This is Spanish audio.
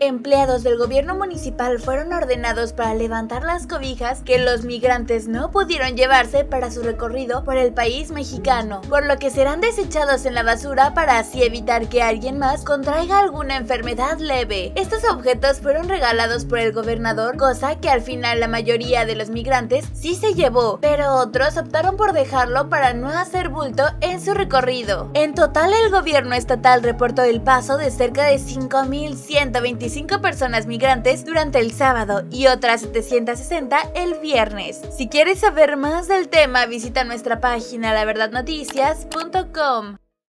Empleados del gobierno municipal fueron ordenados para levantar las cobijas que los migrantes no pudieron llevarse para su recorrido por el país mexicano, por lo que serán desechados en la basura para así evitar que alguien más contraiga alguna enfermedad leve. Estos objetos fueron regalados por el gobernador, cosa que al final la mayoría de los migrantes sí se llevó, pero otros optaron por dejarlo para no hacer bulto en su recorrido. En total, el gobierno estatal reportó el paso de cerca de 5.125 personas migrantes durante el sábado y otras 760 el viernes. Si quieres saber más del tema, visita nuestra página laverdadnoticias.com.